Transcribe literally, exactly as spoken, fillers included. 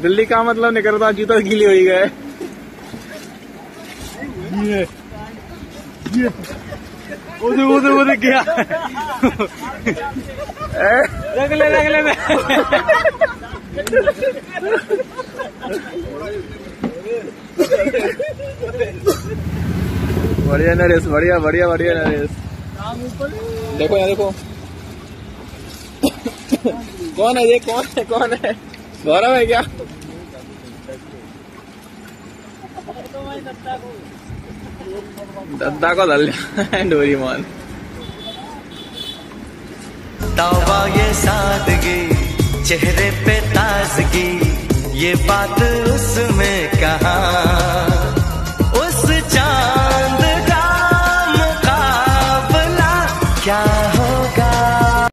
दिल्ली का मतलब निकलता जूता गीली हो गए। ये ये उधर उधर उधर क्या रख ले रख ले बढ़िया नरेश, बढ़िया बढ़िया बढ़िया नरेश। देखो यहाँ देखो कौन है ये, कौन है कौन है? गौरव है क्या? दद्दा को दल डोरीमोन। तौबा ये सादगी, चेहरे पे ताजगी, ये बात